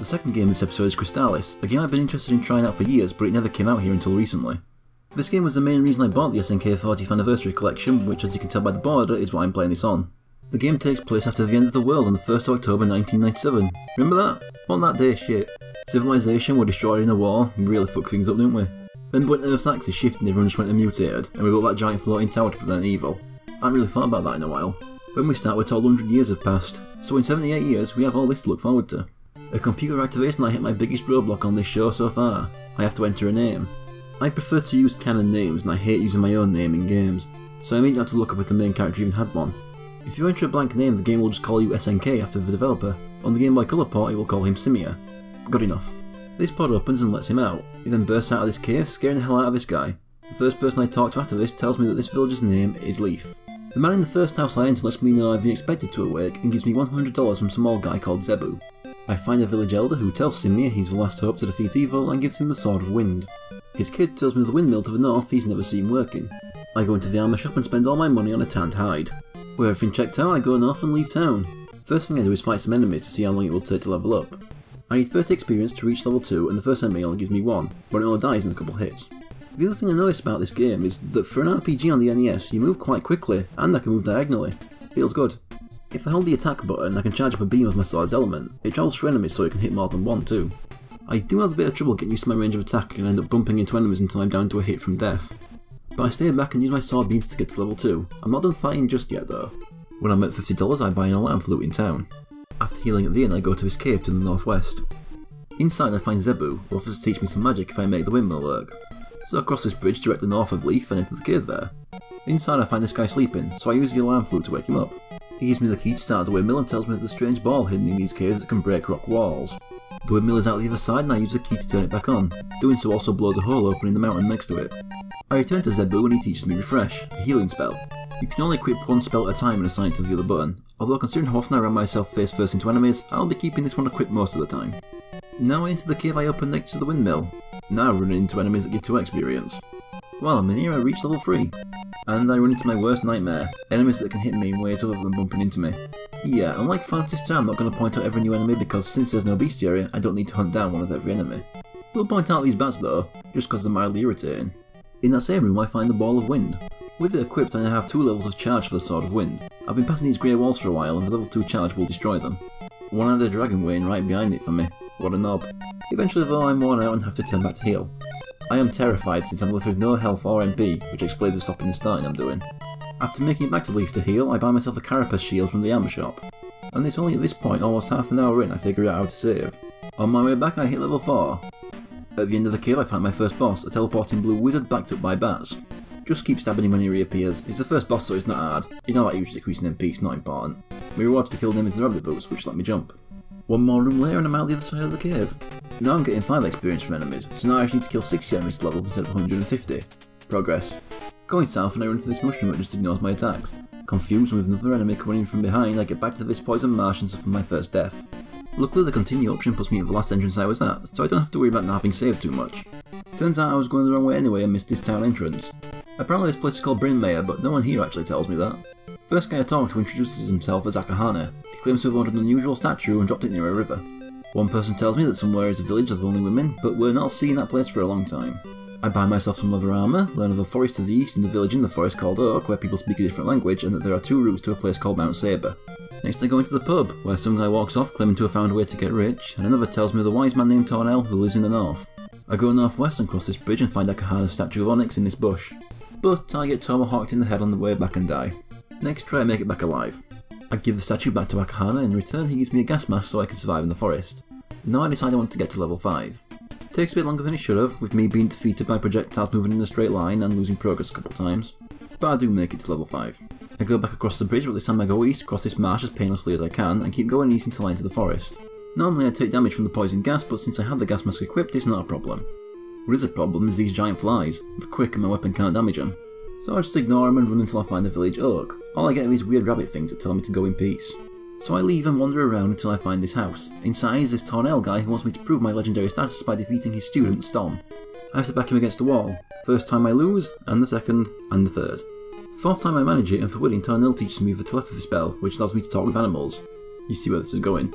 The second game in this episode is Crystalis, a game I've been interested in trying out for years, but it never came out here until recently. This game was the main reason I bought the SNK 40th Anniversary Collection, which as you can tell by the border is what I'm playing this on. The game takes place after the end of the world on the 1st of October 1997. Remember that? On that day, shit. Civilization were destroyed in a war, we really fucked things up, didn't we? Then when Earth's axis shifted and everyone just went and mutated, and we built that giant floating tower to prevent evil. I haven't really thought about that in a while. When we start, we're told 100 years have passed, so in 78 years we have all this to look forward to. A computer activates and I hit my biggest roadblock on this show so far. I have to enter a name. I prefer to use canon names and I hate using my own name in games, so I immediately had to look up if the main character even had one. If you enter a blank name, the game will just call you SNK after the developer. On the Game Boy Color port it will call him Simia. Good enough. This pod opens and lets him out. He then bursts out of this cave, scaring the hell out of this guy. The first person I talk to after this tells me that this villager's name is Leaf. The man in the first house I enter lets me know I've been expected to awake and gives me $100 from some old guy called Zebu. I find a village elder who tells Simia he's the last hope to defeat evil and gives him the Sword of Wind. His kid tells me the windmill to the north he's never seen working. I go into the armour shop and spend all my money on a tanned hide. With everything checked out, I go north and leave town. First thing I do is fight some enemies to see how long it will take to level up. I need 30 experience to reach level 2 and the first enemy only gives me 1, but it only dies in a couple hits. The other thing I noticed about this game is that for an RPG on the NES you move quite quickly and I can move diagonally. Feels good. If I hold the attack button I can charge up a beam of my sword's element. It travels through enemies so it can hit more than one too. I do have a bit of trouble getting used to my range of attack and end up bumping into enemies until I'm down to a hit from death. But I stay back and use my sword beams to get to level 2. I'm not done fighting just yet though. When I'm at $50 I buy an alarm flute in town. After healing at the inn I go to this cave to the northwest. Inside I find Zebu, who offers to teach me some magic if I make the windmill work. So I cross this bridge directly north of Leaf and enter the cave there. Inside I find this guy sleeping, so I use the alarm flute to wake him up. He gives me the key to start the windmill and tells me there's a strange ball hidden in these caves that can break rock walls. The windmill is out the other side and I use the key to turn it back on. Doing so also blows a hole open in the mountain next to it. I return to Zebu and he teaches me Refresh, a healing spell. You can only equip one spell at a time and assign it to the other button, although considering how often I ram myself face first into enemies, I'll be keeping this one equipped most of the time. Now into the cave I opened next to the windmill. Now running into enemies that give 2 experience. While I'm in here I reach level 3. And I run into my worst nightmare, enemies that can hit me in ways other than bumping into me. Yeah, unlike Fantasy Star I'm not going to point out every new enemy because since there's no bestiary, I don't need to hunt down one of every enemy. We'll point out these bats though, just because they're mildly irritating. In that same room I find the Ball of Wind. With it equipped I now have 2 levels of charge for the Sword of Wind. I've been passing these grey walls for a while and the level 2 charge will destroy them. One had a dragon waiting right behind it for me. What a knob. Eventually though I'm worn out and have to turn back to heal. I am terrified since I'm left with no health or MP, which explains the stopping and starting I'm doing. After making it back to Leaf to heal, I buy myself a carapace shield from the armour shop. And it's only at this point, almost half an hour in, I figure out how to save. On my way back I hit level 4. At the end of the cave I find my first boss, a teleporting blue wizard backed up by bats. Just keep stabbing him when he reappears. He's the first boss so it's not hard. You know that usually decreasing MP, it's not important. My reward for killing him is the rabbit boots, which let me jump. One more room later and I'm out the other side of the cave. Now I'm getting 5 experience from enemies, so now I actually need to kill 60 enemies to level up instead of 150. Progress. Going south and I run into this mushroom that just ignores my attacks. Confused and with another enemy coming in from behind, I get back to this poison marsh and suffer my first death. Luckily the continue option puts me at the last entrance I was at, so I don't have to worry about not having saved too much. Turns out I was going the wrong way anyway and missed this town entrance. Apparently this place is called Brinmaya, but no one here actually tells me that. First guy I talk to introduces himself as Akahane. He claims to have owned an unusual statue and dropped it near a river. One person tells me that somewhere is a village of only women, but we're not seeing that place for a long time. I buy myself some leather armour, learn of a forest to the east and a village in the forest called Oak where people speak a different language and that there are 2 routes to a place called Mount Sabre. Next I go into the pub, where some guy walks off claiming to have found a way to get rich, and another tells me of the wise man named Tornell who lives in the north. I go northwest and cross this bridge and find Akahane's statue of Onyx in this bush. But I get tomahawked in the head on the way back and die. Next try to make it back alive. I give the statue back to Akahane and in return he gives me a gas mask so I can survive in the forest. Now I decide I want to get to level 5. Takes a bit longer than it should have, with me being defeated by projectiles moving in a straight line and losing progress a couple times. But I do make it to level 5. I go back across the bridge, but this time I go east, across this marsh as painlessly as I can, and keep going east until I enter the forest. Normally I take damage from the poison gas, but since I have the gas mask equipped it's not a problem. What is a problem is these giant flies. They're quick and my weapon can't damage them. So I just ignore them and run until I find the village Oak. All I get are these weird rabbit things that tell me to go in peace. So I leave and wander around until I find this house. Inside is this Tornell guy who wants me to prove my legendary status by defeating his student, Stom. I have to back him against the wall. First time I lose, and the second, and the third. 4th time I manage it, and for winning, Tornell teaches me the telepathy spell, which allows me to talk with animals. You see where this is going.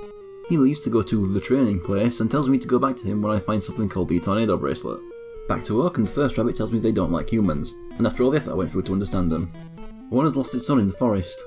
He leaves to go to the training place and tells me to go back to him when I find something called the tornado bracelet. Back to work, and the first rabbit tells me they don't like humans, and after all the effort I went through to understand them. One has lost its son in the forest.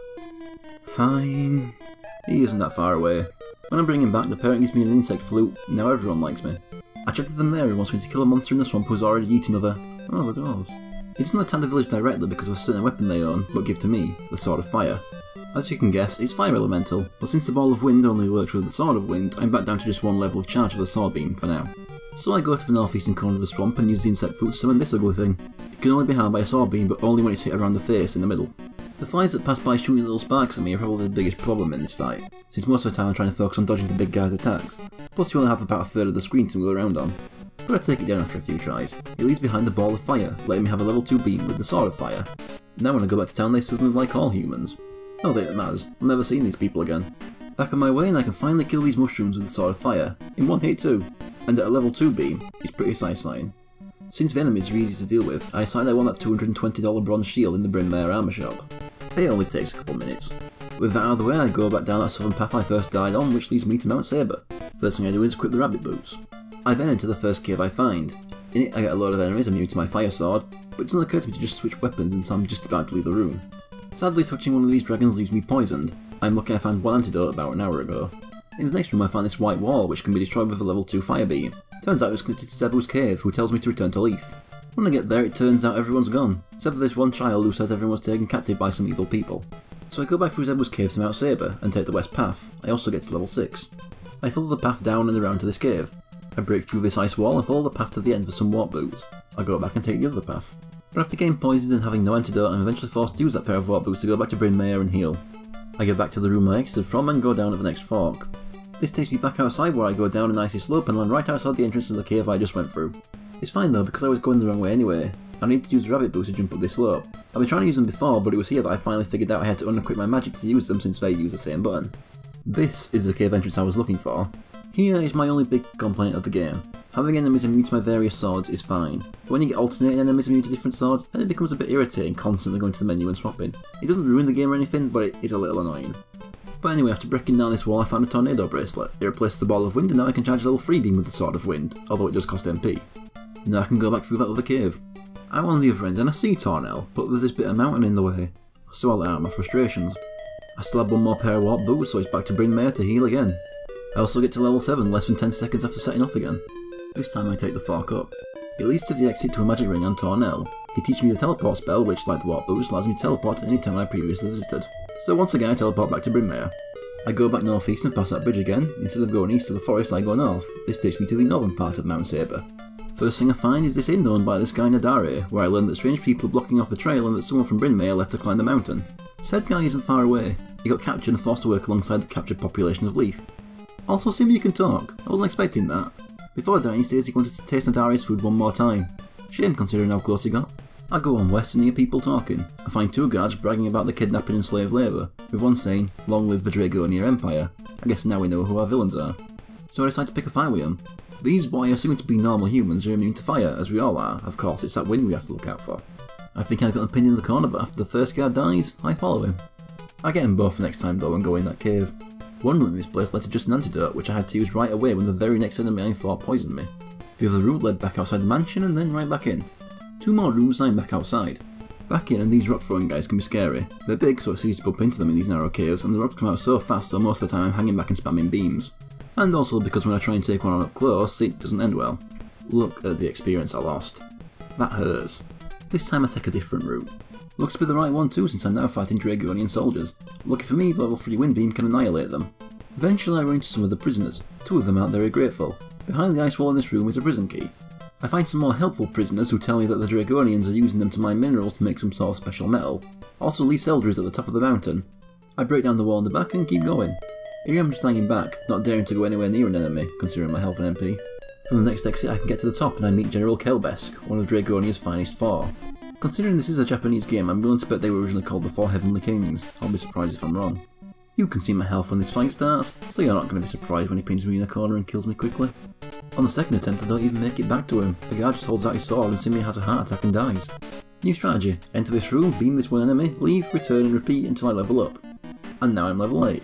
Fine. He isn't that far away. When I bring him back, the parent gives me an insect flute, and now everyone likes me. I chat to the mayor who wants me to kill a monster in the swamp who's already eaten other dwarves. He doesn't attack the village directly because of a certain weapon they own, but give to me, the Sword of Fire. As you can guess, it's fire elemental, but since the Ball of Wind only works with the Sword of Wind, I'm back down to just one level of charge of the Sword Beam for now. So I go to the northeastern corner of the swamp and use the insect flute to summon this ugly thing. It can only be harmed by a Sword Beam, but only when it's hit around the face in the middle. The flies that pass by shooting little sparks at me are probably the biggest problem in this fight, since most of the time I'm trying to focus on dodging the big guy's attacks, plus you only have about a third of the screen to move around on. But I take it down after a few tries. It leaves behind the Ball of Fire, letting me have a level 2 beam with the Sword of Fire. Now when I go back to town they suddenly like all humans. Not that it matters, I've never seen these people again. Back on my way and I can finally kill these mushrooms with the Sword of Fire, in one hit too, and at a level 2 beam, it's pretty satisfying. Since the enemies are easy to deal with, I decided I want that $220 bronze shield in the Brynmare armor shop. It only takes a couple minutes. With that out of the way I go back down that southern path I first died on, which leads me to Mount Sabre. First thing I do is equip the rabbit boots. I then enter the first cave I find. In it I get a load of enemies immune to my fire sword, but it doesn't occur to me to just switch weapons until I'm just about to leave the room. Sadly, touching one of these dragons leaves me poisoned. I'm lucky I found one antidote about an hour ago. In the next room I find this white wall which can be destroyed with a level 2 fire beam. Turns out it was connected to Zebu's cave, who tells me to return to Leaf. When I get there it turns out everyone's gone, except for this one child who says everyone was taken captive by some evil people. So I go back through Zebu's cave to Mount Sabre and take the west path. I also get to level 6. I follow the path down and around to this cave. I break through this ice wall and follow the path to the end for some warp boots. I go back and take the other path. But after getting poisoned and having no antidote, I'm eventually forced to use that pair of warp boots to go back to Brynmare and heal. I get back to the room I exited from and go down at the next fork. This takes me back outside where I go down an icy slope and land right outside the entrance to the cave I just went through. It's fine though because I was going the wrong way anyway. I need to use the rabbit boots to jump up this slope. I've been trying to use them before, but it was here that I finally figured out I had to unequip my magic to use them since they use the same button. This is the cave entrance I was looking for. Here is my only big complaint of the game. Having enemies immune to my various swords is fine, but when you get alternating enemies immune to different swords, then it becomes a bit irritating constantly going to the menu and swapping. It doesn't ruin the game or anything, but it is a little annoying. But anyway, after breaking down this wall I found a tornado bracelet. It replaces the Ball of Wind and now I can charge level 3 beam with the Sword of Wind, although it does cost MP. Now I can go back through that other cave. I'm on the other end and I see Tornell, but there's this bit of mountain in the way, so I'll let out my frustrations. I still have one more pair of warp boots, so it's back to Brynmare to heal again. I also get to level 7 less than 10 seconds after setting off again. This time I take the fork up. It leads to the exit to a magic ring on Tornell. He teaches me the teleport spell which, like the warp boots, allows me to teleport at any time I previously visited. So once again I teleport back to Brynmare. I go back northeast and pass that bridge again. Instead of going east to the forest I go north. This takes me to the northern part of Mount Sabre. First thing I find is this inn owned by this guy Nadare, where I learn that strange people are blocking off the trail and that someone from Brynmare left to climb the mountain. Said guy isn't far away. He got captured and forced to work alongside the captured population of Leaf. Also seems you can talk. I wasn't expecting that. Before dying he says he wanted to taste Nadare's food one more time. Shame considering how close he got. I go on west and hear people talking. I find 2 guards bragging about the kidnapping and slave labour, with one saying, "Long live the Draygonia Empire." I guess now we know who our villains are. So I decide to pick a fight with them. These what I assume to be normal humans are immune to fire, as we all are. Of course, it's that wind we have to look out for. I think I got a pin in the corner, but after the first guard dies, I follow him. I get them both next time though and go in that cave. One route in this place led to just an antidote, which I had to use right away when the very next enemy I fought poisoned me. The other route led back outside the mansion and then right back in. 2 more rooms and I'm back outside. Back in and these rock throwing guys can be scary. They're big so it's easy to bump into them in these narrow caves and the rocks come out so fast so most of the time I'm hanging back and spamming beams. And also because when I try and take one on up close, it doesn't end well. Look at the experience I lost. That hurts. This time I take a different route. Looks to be the right one too since I'm now fighting Draygonian soldiers. Lucky for me, the level 3 wind beam can annihilate them. Eventually I run into some of the prisoners. 2 of them aren't very grateful. Behind the ice wall in this room is a prison key. I find some more helpful prisoners who tell me that the Draygonians are using them to mine minerals to make some sort of special metal. Also Lee's Elder is at the top of the mountain. I break down the wall in the back and keep going. Here I'm just hanging back, not daring to go anywhere near an enemy, considering my health and MP. From the next exit I can get to the top and I meet General Kelbesk, one of Draygonia's finest 4. Considering this is a Japanese game, I'm willing to bet they were originally called the 4 Heavenly Kings. I'll be surprised if I'm wrong. You can see my health when this fight starts, so you're not going to be surprised when he pins me in a corner and kills me quickly. On the second attempt I don't even make it back to him. The guard just holds out his sword and Simi has a heart attack and dies. New strategy: enter this room, beam this one enemy, leave, return and repeat until I level up. And now I'm level 8.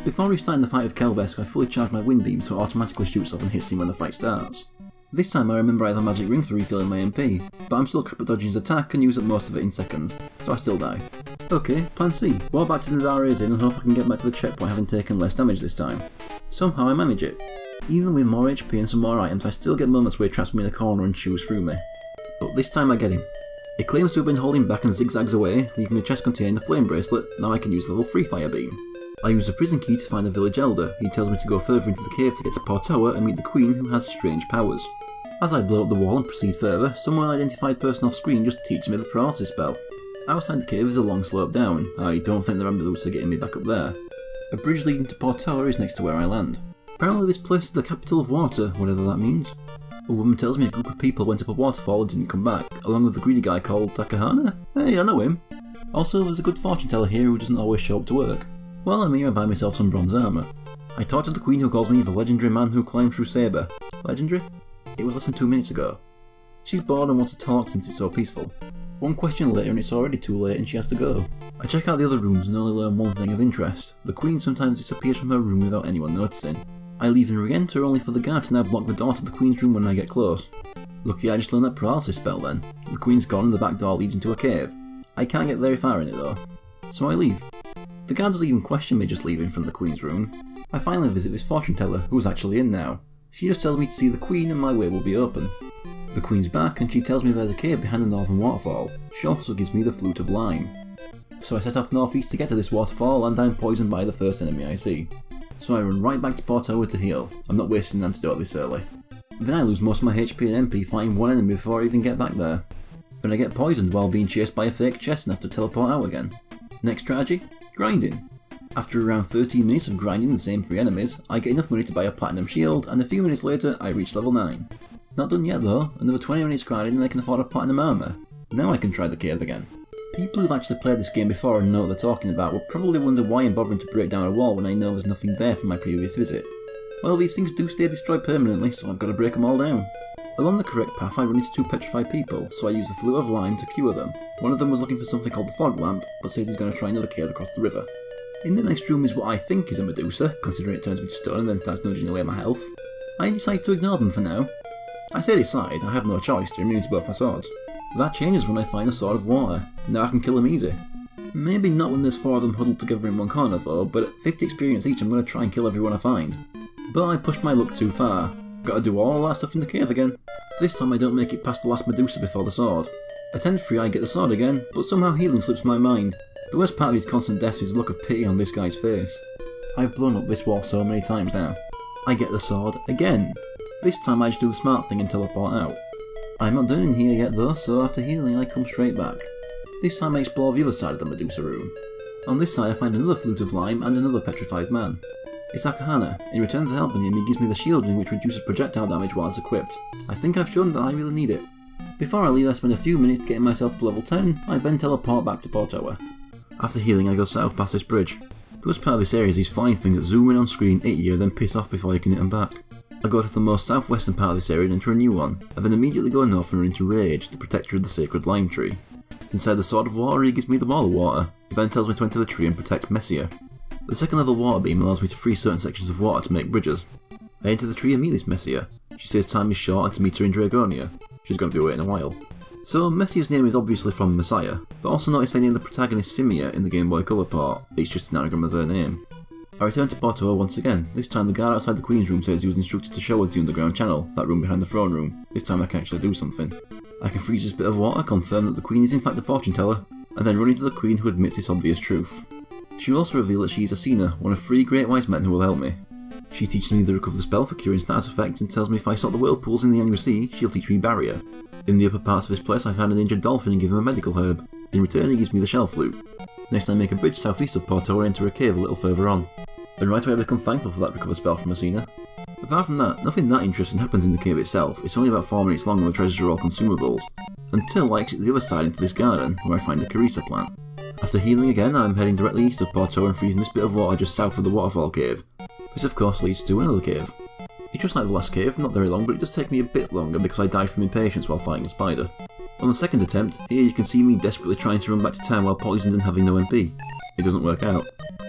Before restarting the fight with Kelbesk, I fully charge my wind beam so it automatically shoots off and hits him when the fight starts. This time I remember I have a magic ring for refilling my MP, but I'm still crap at dodging his attack and use up most of it in seconds, so I still die. Okay, plan C, walk back to the Daria's Inn and hope I can get back to the checkpoint having taken less damage this time. Somehow I manage it. Even with more HP and some more items, I still get moments where he traps me in a corner and chews through me. But this time I get him. He claims to have been holding back and zigzags away, leaving a chest containing the flame bracelet. Now I can use level 3 fire beam. I use the prison key to find the village elder. He tells me to go further into the cave to get to Portoa and meet the queen who has strange powers. As I blow up the wall and proceed further, some unidentified person off screen just teaches me the paralysis spell. Outside the cave is a long slope down. I don't think the Rambaloots are getting me back up there. A bridge leading to Portoa is next to where I land. Apparently this place is the capital of water, whatever that means. A woman tells me a group of people went up a waterfall and didn't come back, along with the greedy guy called Takahana? Hey, I know him. Also, there's a good fortune teller here who doesn't always show up to work. While I'm here, I buy myself some bronze armour. I talk to the queen who calls me the legendary man who climbed through Sabre. Legendary? It was less than 2 minutes ago. She's bored and wants to talk since it's so peaceful. One question later and it's already too late and she has to go. I check out the other rooms and only learn one thing of interest. The queen sometimes disappears from her room without anyone noticing. I leave and re-enter only for the guard to now block the door to the queen's room when I get close. Lucky I just learned that paralysis spell then. The queen's gone and the back door leads into a cave. I can't get very far in it though. So I leave. The guard doesn't even question me just leaving from the queen's room. I finally visit this fortune teller, who's actually in now. She just tells me to see the queen and my way will be open. The queen's back and she tells me there's a cave behind the northern waterfall. She also gives me the flute of lime. So I set off northeast to get to this waterfall and I'm poisoned by the first enemy I see. So I run right back to Portoa to heal. I'm not wasting an antidote this early. Then I lose most of my HP and MP fighting one enemy before I even get back there. Then I get poisoned while being chased by a fake chest and have to teleport out again. Next strategy? Grinding. After around 13 minutes of grinding the same 3 enemies, I get enough money to buy a platinum shield and a few minutes later I reach level 9. Not done yet though, another 20 minutes grinding and I can afford a platinum armour. Now I can try the cave again. People who've actually played this game before and know what they're talking about will probably wonder why I'm bothering to break down a wall when I know there's nothing there from my previous visit. Well, these things do stay destroyed permanently, so I've got to break them all down. Along the correct path I run into 2 petrified people, so I use the flute of lime to cure them. One of them was looking for something called the fog lamp, but says he's going to try another cave across the river. In the next room is what I think is a Medusa, considering it turns me to stone and then starts nudging away my health. I decide to ignore them for now. I say decide, I have no choice, they're immune to both my swords. That changes when I find a sword of water. Now I can kill them easy. Maybe not when there's 4 of them huddled together in one corner though, but at 50 experience each I'm going to try and kill everyone I find. But I pushed my luck too far. Gotta do all that stuff in the cave again. This time I don't make it past the last Medusa before the sword. Attempt 3 I get the sword again, but somehow healing slips my mind. The worst part of his constant death is the look of pity on this guy's face. I've blown up this wall so many times now. I get the sword again. This time I just do the smart thing and teleport out. I'm not done in here yet though, so after healing I come straight back. This time I explore the other side of the Medusa room. On this side I find another flute of lime and another petrified man. It's Akahana. In return for helping him, he gives me the shield ring which reduces projectile damage while it's equipped. I think I've shown that I really need it. Before I leave I spend a few minutes getting myself to level 10, I then teleport back to Portoa. After healing I go south past this bridge. The worst part of this area is these flying things that zoom in on screen, hit you, then piss off before you can hit them back. I go to the most southwestern part of this area and enter a new one, and then immediately go north and run into Rage, the protector of the sacred lime tree. Inside the sword of water he gives me the ball of water. He then tells me to enter the tree and protect Messia. The second level water beam allows me to free certain sections of water to make bridges. I enter the tree and meet this Messia. She says time is short and to meet her in Draygonia. She's going to be waiting a while. So Messia's name is obviously from Messiah, but also notice they named the protagonist Simia in the Game Boy Color port. It's just an anagram of their name. I return to Portoa once again. This time the guard outside the Queen's room says he was instructed to show us the underground channel, that room behind the throne room. This time I can actually do something. I can freeze this bit of water, confirm that the Queen is in fact a fortune teller, and then run into the Queen who admits this obvious truth. She will also reveal that she is Asina, one of 3 great wise men who will help me. She teaches me the recover spell for curing status effects and tells me if I stop the whirlpools in the Angry Sea, she'll teach me barrier. In the upper parts of this place I find an injured dolphin and give him a medical herb. In return he gives me the shell flute. Next I make a bridge southeast of Portoa and enter a cave a little further on. And right away I become thankful for that recover spell from Asina. Apart from that, nothing that interesting happens in the cave itself. It's only about 4 minutes long and the treasures are all consumables. Until I exit the other side into this garden, where I find a Carissa plant. After healing again, I'm heading directly east of Portoa and freezing this bit of water just south of the waterfall cave. This of course leads to another cave. It's just like the last cave, not very long, but it does take me a bit longer because I died from impatience while fighting a spider. On the second attempt, here you can see me desperately trying to run back to town while poisoned and having no MP. It doesn't work out.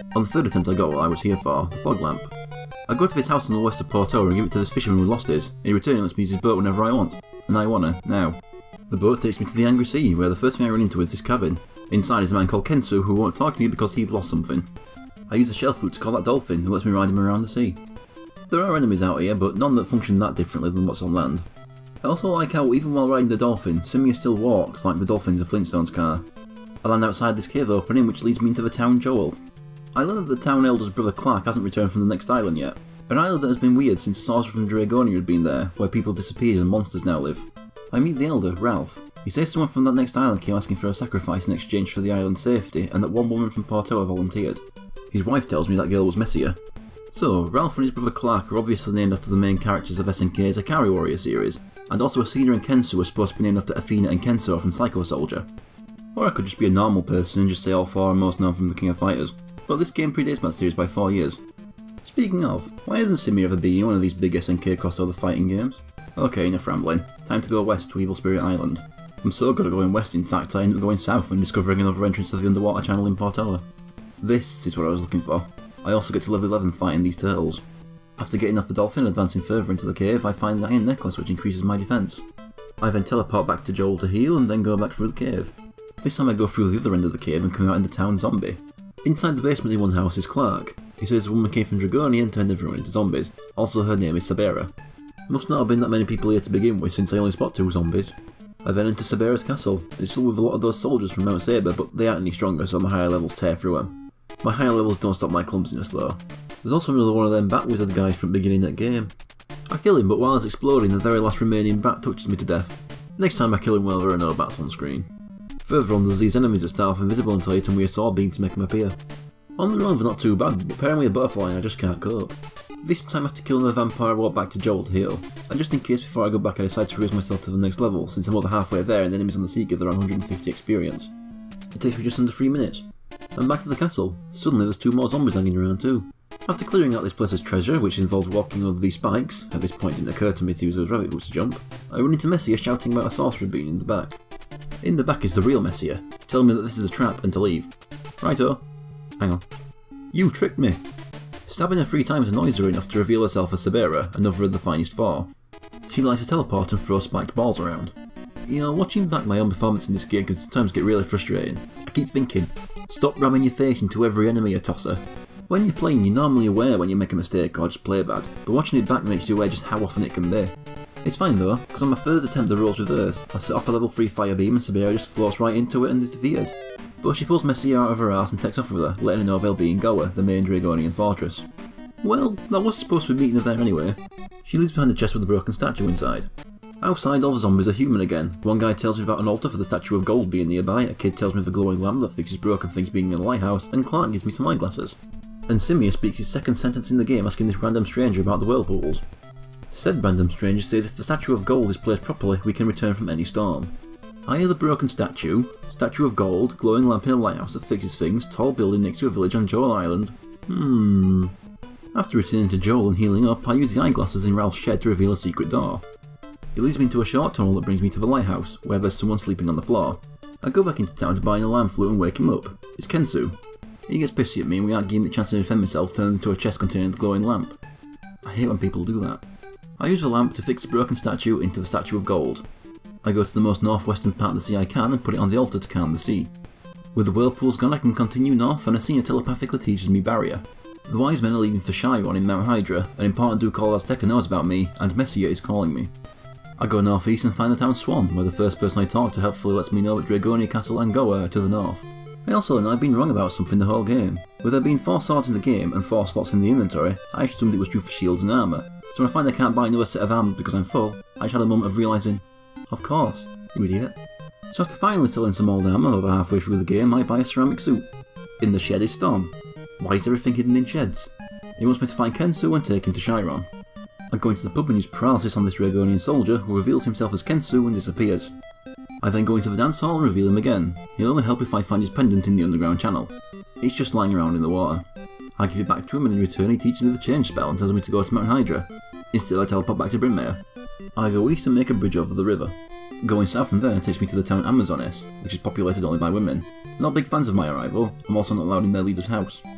On the third attempt I got what I was here for, the fog lamp. I go to this house on the west of Porto and give it to this fisherman who lost his. In return he lets me use his boat whenever I want. And I wanna, now. The boat takes me to the Angry Sea, where the first thing I run into is this cabin. Inside is a man called Kensu who won't talk to me because he's lost something. I use the shell flute to call that dolphin who lets me ride him around the sea. There are enemies out here, but none that function that differently than what's on land. I also like how, even while riding the dolphin, Simia still walks like the dolphins in Flintstone's car. I land outside this cave opening which leads me into the town Joel. I learn that the town elder's brother Clark hasn't returned from the next island yet. An island that has been weird since a sorcerer from Draygonia had been there, where people disappeared and monsters now live. I meet the elder, Ralph. He says someone from that next island came asking for a sacrifice in exchange for the island's safety, and that one woman from Porto volunteered. His wife tells me that girl was Messia. So, Ralph and his brother Clark are obviously named after the main characters of SNK's Akari Warrior series, and also Asina and Kensu are supposed to be named after Athena and Kenso from Psycho Soldier. Or I could just be a normal person and just say all four are most known from the King of Fighters, but this game predates that series by 4 years. Speaking of, why hasn't Simia ever been in one of these big SNK crossover fighting games? Okay, enough rambling. Time to go west to Evil Spirit Island. I'm so good at going west, in fact I ended up going south and discovering another entrance to the underwater channel in Portola. This is what I was looking for. I also get to level 11 fighting these turtles. After getting off the dolphin and advancing further into the cave, I find the iron necklace which increases my defense. I then teleport back to Joel to heal and then go back through the cave. This time I go through the other end of the cave and come out in the town zombie. Inside the basement in one house is Clark. He says a woman came from Draygonia and turned everyone into zombies. Also her name is Sabera. Must not have been that many people here to begin with since I only spot 2 zombies. I then enter Sabera's castle. It's filled with a lot of those soldiers from Mount Saber, but they aren't any stronger so my higher levels tear through them. My higher levels don't stop my clumsiness though. There's also another one of them bat wizard guys from beginning that game. I kill him, but while it's exploding the very last remaining bat touches me to death. Next time I kill him well there are no bats on screen. Further on there's these enemies that start off invisible until you turn with a sword beam to make them appear. On their own they're not too bad, but pairing with a butterfly I just can't cope. This time after killing the vampire I walk back to Joel to heal, and just in case before I go back I decide to raise myself to the next level since I'm over halfway there and the enemies on the sea give around 150 experience. It takes me just under 3 minutes. I'm back to the castle. Suddenly there's 2 more zombies hanging around too. After clearing out this place's treasure, which involves walking over these spikes, at this point it didn't occur to me to use those rabbit boots to jump, I run into Messia shouting about a sorcerer being in the back. In the back is the real Messia, telling me that this is a trap and to leave. Righto. Hang on. You tricked me! Stabbing her 3 times annoys her enough to reveal herself as Sabera, another of the finest 4. She likes to teleport and throw spiked balls around. You know, watching back my own performance in this game can sometimes get really frustrating. I keep thinking, stop ramming your face into every enemy you toss her. When you're playing you're normally aware when you make a mistake or just play bad, but watching it back makes you aware just how often it can be. It's fine though, because on my third attempt the roles reverse. I set off a level 3 fire beam and Sabera just floats right into it and is defeated. But she pulls Messia out of her arse and takes off with her, letting her know they'll be in Goa, the main Draygonian fortress. Well, that was supposed to be meeting her there anyway. She leaves behind the chest with a broken statue inside. Outside, all the zombies are human again. One guy tells me about an altar for the statue of gold being nearby, a kid tells me of the glowing lamp that fixes broken things being in a lighthouse, and Clark gives me some eyeglasses. And Simia speaks his second sentence in the game asking this random stranger about the whirlpools. Said random stranger says if the statue of gold is placed properly, we can return from any storm. I hear the broken statue of gold, glowing lamp in a lighthouse that fixes things, tall building next to a village on Joel Island. After returning to Joel and healing up, I use the eyeglasses in Ralph's shed to reveal a secret door. It leads me into a short tunnel that brings me to the lighthouse, where there's someone sleeping on the floor. I go back into town to buy an alarm flute and wake him up. It's Kensu. He gets pissy at me and without giving me a chance to defend myself turns into a chest containing the glowing lamp. I hate when people do that. I use the lamp to fix the broken statue into the statue of gold. I go to the most northwestern part of the sea I can and put it on the altar to calm the sea. With the whirlpools gone I can continue north and Asina telepathically teaches me barrier. The wise men are leaving for Chiron in Mount Hydra, an important Ducal Azteca knows about me, and Messia is calling me. I go northeast and find the town Swan, where the first person I talk to helpfully lets me know that Draygonia Castle and Goa are to the north. I also know I've been wrong about something the whole game. With there being 4 swords in the game and 4 slots in the inventory, I assumed it was true for shields and armour, so when I find I can't buy another set of armour because I'm full, I just had a moment of realising, of course, you idiot. So after finally selling some old armour over halfway through the game, I buy a ceramic suit. In the shed is Storm. Why is everything hidden in sheds? He wants me to find Kensu and take him to Chiron. I go into the pub and use paralysis on this Draygonian soldier who reveals himself as Kensu and disappears. I then go into the dance hall and reveal him again. He'll only help if I find his pendant in the underground channel. It's just lying around in the water. I give it back to him and in return he teaches me the change spell and tells me to go to Mount Hydra. Instead I teleport back to Brynmare. I go east and make a bridge over the river. Going south from there takes me to the town Amazones, which is populated only by women. Not big fans of my arrival, I'm also not allowed in their leader's house.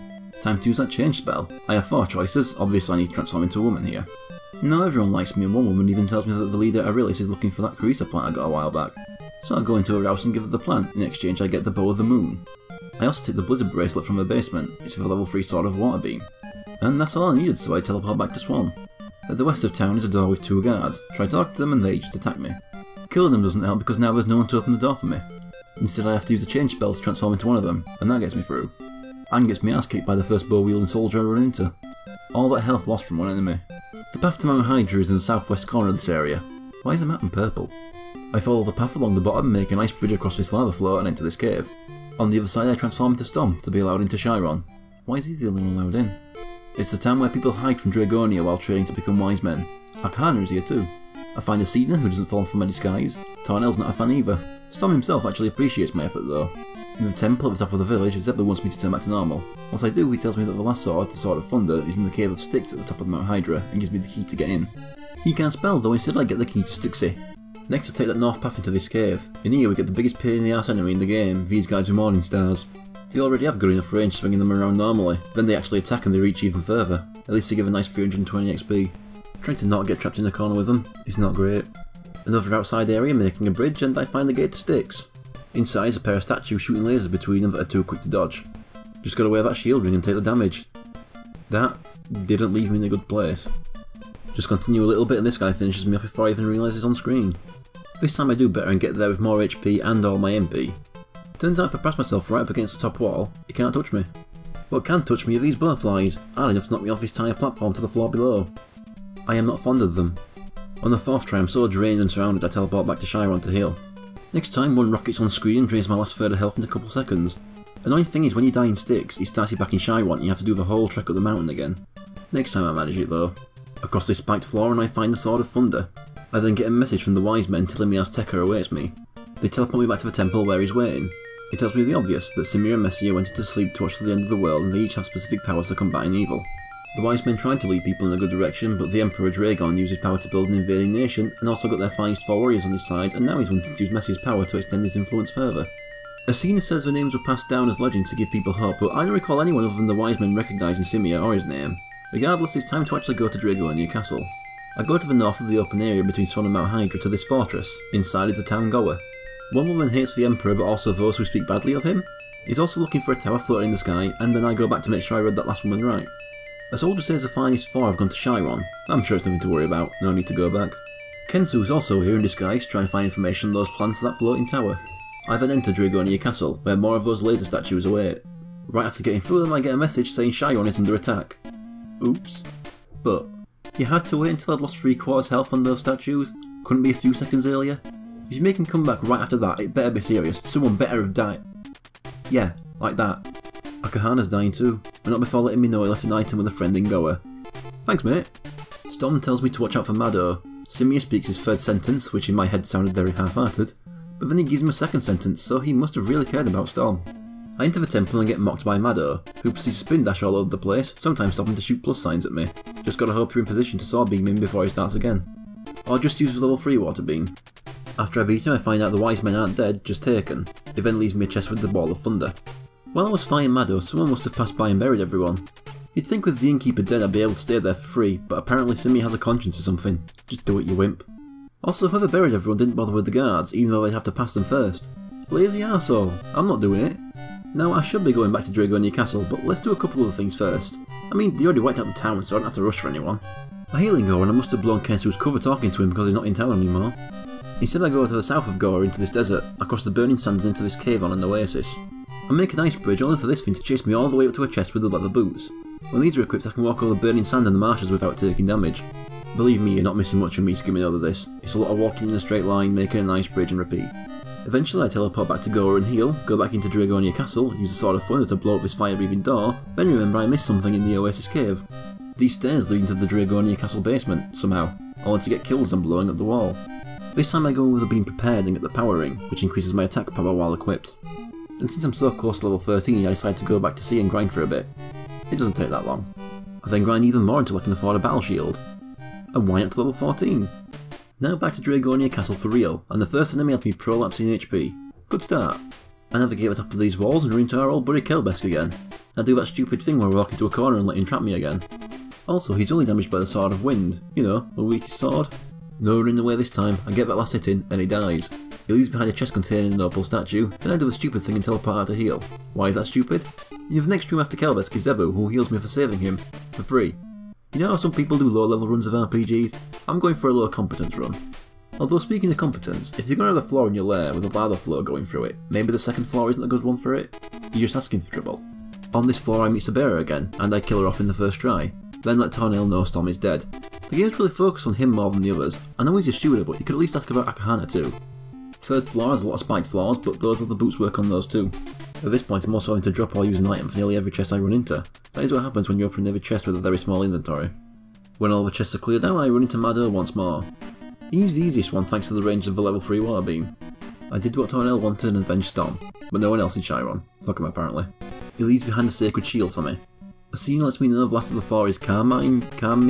Time to use that change spell. I have 4 choices, obviously I need to transform into a woman here. Now everyone likes me and one woman even tells me that the leader at Aurelis is looking for that Crystalis plant I got a while back. So I go into her house and give her the plant, in exchange I get the bow of the moon. I also take the blizzard bracelet from her basement, it's for the level 3 sword of water beam. And that's all I needed, so I teleport back to Swan. At the west of town is a door with 2 guards. Try to talk to them and they just attack me. Killing them doesn't help because now there's no one to open the door for me. Instead I have to use a change spell to transform into one of them, and that gets me through. And gets me ass kicked by the first bow wielding soldier I run into. All that health lost from one enemy. The path to Mount Hydra is in the southwest corner of this area. Why is the mountain purple? I follow the path along the bottom, make a nice bridge across this lava floor and enter this cave. On the other side I transform into Storm to be allowed into Chiron. Why is he the only one allowed in? It's the town where people hide from Draygonia while training to become wise men. Arcana is here too. I find a Cena who doesn't fall from my disguise. Tornell's not a fan either. Storm himself actually appreciates my effort though. In the temple at the top of the village, Zebra wants me to turn back to normal. Once I do, he tells me that the last sword, the Sword of Thunder, is in the Cave of Styx at the top of Mount Hydra and gives me the key to get in. He can't spell though, instead I get the key to Styxy. Next I take that north path into this cave. In here we get the biggest pain in the arse enemy in the game, these guys with morning stars. They already have good enough range swinging them around normally, then they actually attack and they reach even further. At least they give a nice 320 XP. Trying to not get trapped in a corner with them is not great. Another outside area making a bridge and I find the gate to Styx. Inside is a pair of statues shooting lasers between them that are too quick to dodge. Just gotta wear that shield ring and take the damage. That didn't leave me in a good place. Just continue a little bit and this guy finishes me off before I even realise he's on screen. This time I do better and get there with more HP and all my MP. Turns out if I press myself right up against the top wall, it can't touch me. What can touch me are these butterflies, and enough to knock me off this tiny platform to the floor below. I am not fond of them. On the 4th try I'm so drained and surrounded I teleport back to Chiron to heal. Next time one rocket's on screen and drains my last third of health in a couple seconds. Annoying thing is when you die in Styx, it starts you back in Chiron and you have to do the whole trek up the mountain again. Next time I manage it though. Across this spiked floor and I find the Sword of Thunder. I then get a message from the wise men telling me Azteca awaits me. They teleport me back to the temple where he's waiting. It tells me the obvious, that Simir and Messier went into sleep to watch till the end of the world and they each have specific powers to combating evil. The wise men tried to lead people in a good direction, but the Emperor Draygon used his power to build an invading nation and also got their finest 4 warriors on his side, and now he's wanting to use Messier's power to extend his influence further. Asina says the names were passed down as legends to give people hope, but I don't recall anyone other than the wise men recognising Simir or his name. Regardless, it's time to actually go to Draygonia Castle. I go to the north of the open area between Swan and Mount Hydra to this fortress. Inside is the town goer. One woman hates the Emperor but also those who speak badly of him. He's also looking for a tower floating in the sky, and then I go back to make sure I read that last woman right. A soldier says the finest 4 have gone to Chiron. I'm sure it's nothing to worry about, no need to go back. Kensu's also here in disguise trying to find information on those plans to that floating tower. I then enter Draygonia Castle, where more of those laser statues await. Right after getting through them I get a message saying Chiron is under attack. Oops. But you had to wait until I'd lost 3/4 health on those statues? Couldn't be a few seconds earlier? If you make him come back right after that, it better be serious. Someone better have died. Yeah, like that. Akahana's dying too, but not before letting me know he left an item with a friend in Goa. Thanks mate. Storm tells me to watch out for Mado. Simir speaks his 3rd sentence, which in my head sounded very half-hearted, but then he gives him a 2nd sentence, so he must have really cared about Storm. I enter the temple and get mocked by Mado, who proceeds to spin dash all over the place, sometimes stopping to shoot plus signs at me. Just gotta hope you're in position to sword beam him before he starts again. Or just use the level 3 water beam. After I beat him I find out the wise men aren't dead, just taken. It then leaves me a chest with the Ball of Thunder. While I was fighting Mado, someone must have passed by and buried everyone. You'd think with the innkeeper dead I'd be able to stay there for free, but apparently Simir has a conscience or something. Just do it, you wimp. Also, whoever buried everyone didn't bother with the guards, even though they'd have to pass them first. Lazy arsehole. I'm not doing it. Now, I should be going back to Draygonia Castle, but let's do a couple of things first. I mean, they already wiped out the town, so I don't have to rush for anyone. A healing Goa and I must have blown Kensu's cover talking to him because he's not in town anymore. Instead I go to the south of Goa into this desert, across the burning sand and into this cave on an oasis. I make an ice bridge only for this thing to chase me all the way up to a chest with the leather boots. When these are equipped I can walk over the burning sand and the marshes without taking damage. Believe me, you're not missing much of me skimming over this. It's a lot of walking in a straight line, making an ice bridge and repeat. Eventually I teleport back to Goa and heal, go back into Draygonia Castle, use the Sword of Thunder to blow up this fire-breathing door, then remember I missed something in the Oasis cave. These stairs lead into the Draygonia Castle basement, somehow, only to get killed as I'm blowing up the wall. This time I go with a being prepared and get the power ring, which increases my attack power while equipped. And since I'm so close to level 13 I decide to go back to sea and grind for a bit. It doesn't take that long. I then grind even more until I can afford a battle shield. And why not to level 14? Now back to Draygonia Castle for real, and the first enemy has me prolapsing HP. Good start. I navigate the top of these walls and run into our old buddy Kelbesk again. I do that stupid thing where I walk into a corner and let him trap me again. Also, he's only damaged by the Sword of Wind, you know, the weakest sword. No running away this time, I get that last hit in and he dies. He leaves behind a chest containing an opal statue, then I do the stupid thing and teleport out to heal. Why is that stupid? You have the next room after Kelbesk is Zebu, who heals me for saving him, for free. You know how some people do low level runs of RPGs? I'm going for a low competence run. Although speaking of competence, if you're going to have a floor in your lair with a lava flow going through it, maybe the second floor isn't a good one for it? You're just asking for trouble. On this floor I meet Sabera again, and I kill her off in the first try, then let Tornail know Storm is dead. The game's really focused on him more than the others. I know he's a shooter, but you could at least ask about Akahana too. Third floor has a lot of spiked floors, but those other boots work on those too. At this point I'm also having to drop or use an item for nearly every chest I run into. That is what happens when you open every chest with a very small inventory. When all the chests are cleared out I run into Mado once more. He's the easiest one thanks to the range of the level 3 water beam. I did what Tornail wanted and avenged Storm, but no one else in Chiron. Fuck him apparently. He leaves behind the sacred shield for me. A scene lets me know the last of the four is Carminate,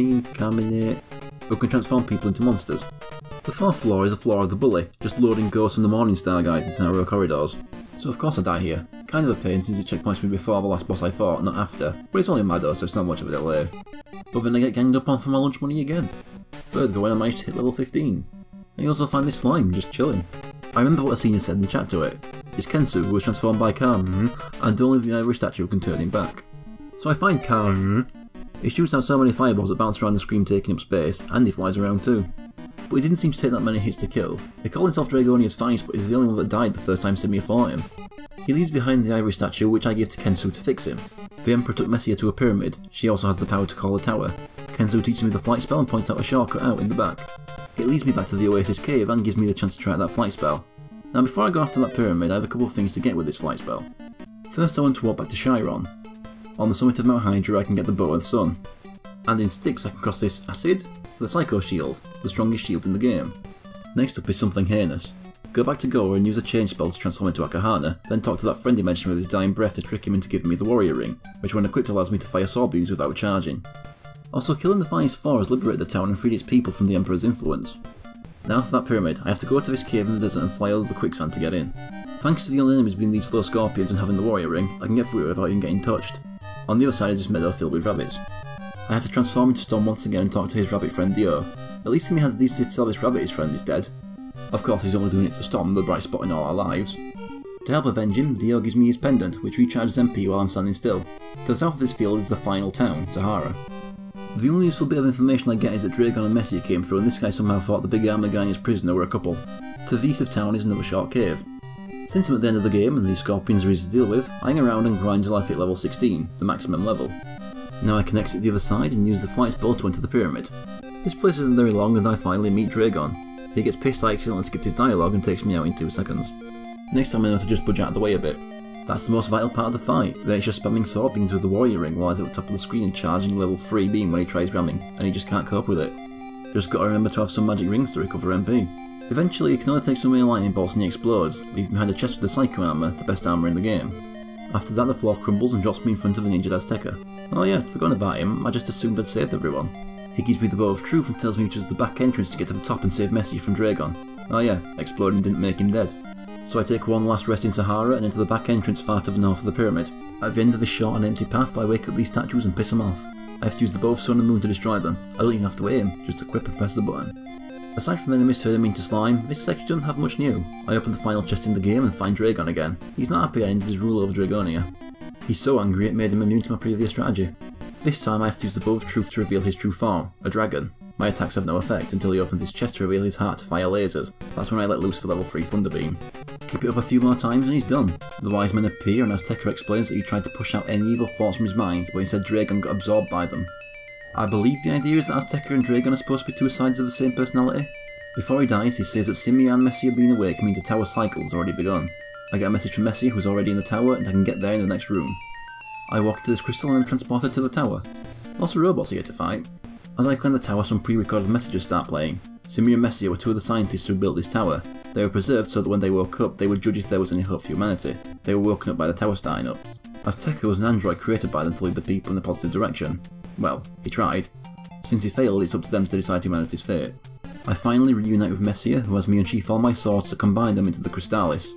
who can transform people into monsters. The fourth floor is the floor of the bully, just loading ghosts and the Morning Star guys into narrow corridors. So of course I die here. Kind of a pain since it checkpoints me before the last boss I fought, not after, but it's only Mado so it's not much of a delay. But then I get ganged up on for my lunch money again. Third go when I managed to hit level 15. I also find this slime just chilling. I remember what a senior said in the chat to it. It's Kensu who was transformed by Karn, and only the ivory statue can turn him back. So I find Karn. He shoots out so many fireballs that bounce around the screen taking up space, and he flies around too. But he didn't seem to take that many hits to kill. He called himself Draygonia's Feist, but he's the only one that died the first time Simia fought him. He leaves behind the ivory statue which I give to Kensu to fix him. The Emperor took Messia to a pyramid, she also has the power to call a tower. Kensu teaches me the flight spell and points out a shortcut out in the back. It leads me back to the Oasis cave and gives me the chance to try out that flight spell. Now before I go after that pyramid I have a couple of things to get with this flight spell. First I want to walk back to Chiron. On the summit of Mount Hydra I can get the Bow of the Sun. And in Styx I can cross this acid for the Psycho Shield, the strongest shield in the game. Next up is something heinous. Go back to Goa and use a change spell to transform into Akahana, then talk to that friend he mentioned with his dying breath to trick him into giving me the warrior ring, which when equipped allows me to fire sword beams without charging. Also, killing the Feist 4 has liberated the town and freed its people from the Emperor's influence. Now for that pyramid, I have to go to this cave in the desert and fly over the quicksand to get in. Thanks to the only enemies being these slow scorpions and having the warrior ring, I can get through it without even getting touched. On the other side is this meadow filled with rabbits. I have to transform into stone once again and talk to his rabbit friend Dio. At least he has the decency to tell this rabbit his friend is dead. Of course he's only doing it for Storm, the bright spot in all our lives. To help avenge him, Dio gives me his pendant, which recharges MP while I'm standing still. To the south of this field is the final town, Sahara. The only useful bit of information I get is that Draygon and Messia came through and this guy somehow thought the big armor guy and his prisoner were a couple. To the east of town is another short cave. Since I'm at the end of the game and these scorpions are easy to deal with, I hang around and grind until I hit level 16, the maximum level. Now I can exit the other side and use the flight spell to enter the pyramid. This place isn't very long and I finally meet Draygon. He gets pissed I accidentally skipped his dialogue and takes me out in 2 seconds. Next time I know to just budge out of the way a bit. That's the most vital part of the fight, then it's just spamming sword beams with the warrior ring while he's at the top of the screen and charging level 3 beam when he tries ramming, and he just can't cope with it. Just gotta remember to have some magic rings to recover MP. Eventually you can only take so many lightning bolts and he explodes, leaving behind a chest with the Psycho armor, the best armor in the game. After that the floor crumbles and drops me in front of an injured Azteca. Oh yeah, I'd forgotten about him, I just assumed I'd saved everyone. He gives me the Bow of Truth and tells me which is the back entrance to get to the top and save Messi from Draygon. Oh yeah, exploding didn't make him dead. So I take one last rest in Sahara and enter the back entrance far to the north of the pyramid. At the end of this short and empty path I wake up these statues and piss them off. I have to use the Bow of Sun and Moon to destroy them. I don't even have to aim, just equip and press the button. Aside from enemies turning me into slime, this section doesn't have much new. I open the final chest in the game and find Draygon again. He's not happy I ended his rule over Draygonia. He's so angry it made him immune to my previous strategy. This time I have to use the Bow of Truth to reveal his true form, a dragon. My attacks have no effect until he opens his chest to reveal his heart to fire lasers. That's when I let loose for level 3 Thunder Beam. Keep it up a few more times and he's done. The wise men appear and Azteca explains that he tried to push out any evil thoughts from his mind, but instead Draygon got absorbed by them. I believe the idea is that Azteca and Draygon are supposed to be 2 sides of the same personality. Before he dies, he says that Simia and Messia being awake means a tower cycle has already begun. I get a message from Messia who's already in the tower and I can get there in the next room. I walk into this crystal and am transported to the tower. Lots of robots here to fight. As I climb the tower, some pre-recorded messages start playing. Simia and Messia were 2 of the scientists who built this tower. They were preserved so that when they woke up, they would judge if there was any hope for humanity. They were woken up by the tower starting up. Azteca was an android created by them to lead the people in a positive direction. Well, he tried. Since he failed, it's up to them to decide humanity's fate. I finally reunite with Messia, who has me unsheath all my swords to combine them into the Crystalis.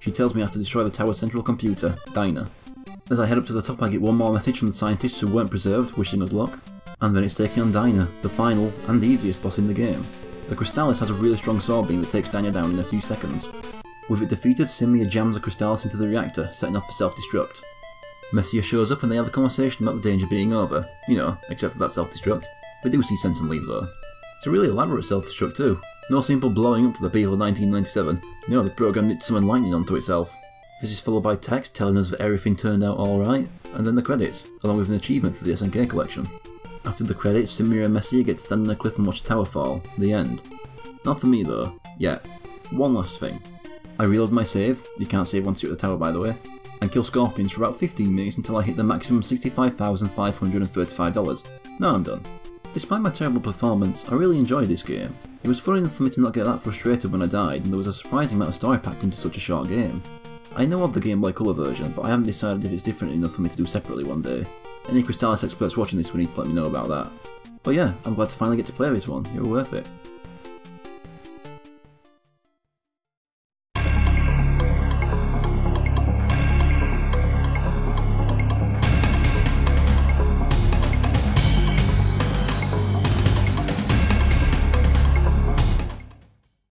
She tells me I have to destroy the tower's central computer, Dinah. As I head up to the top I get one more message from the scientists who weren't preserved, wishing us luck. And then it's taking on Dinah, the final and easiest boss in the game. The Crystalis has a really strong sword beam that takes Dinah down in a few seconds. With it defeated, Symia jams the Crystalis into the reactor, setting off the self-destruct. Messia shows up and they have a conversation about the danger being over, you know, except for that self-destruct. They do see sense and leave though. It's a really elaborate self-destruct too. No simple blowing up for the people of 1997, no, they programmed it to summon lightning onto itself. This is followed by text telling us that everything turned out alright, and then the credits, along with an achievement for the SNK collection. After the credits, Symia and Messia get to stand on a cliff and watch the tower fall. The end. Not for me though, yet. One last thing. I reload my save, you can't save once you're at the tower by the way, and kill scorpions for about 15 minutes until I hit the maximum $65,535. Now I'm done. Despite my terrible performance, I really enjoyed this game. It was fun enough for me to not get that frustrated when I died, and there was a surprising amount of story packed into such a short game. I know of the Game Boy Color version, but I haven't decided if it's different enough for me to do separately one day. Any Crystalis experts watching this will need to let me know about that. But yeah, I'm glad to finally get to play this one, it was worth it.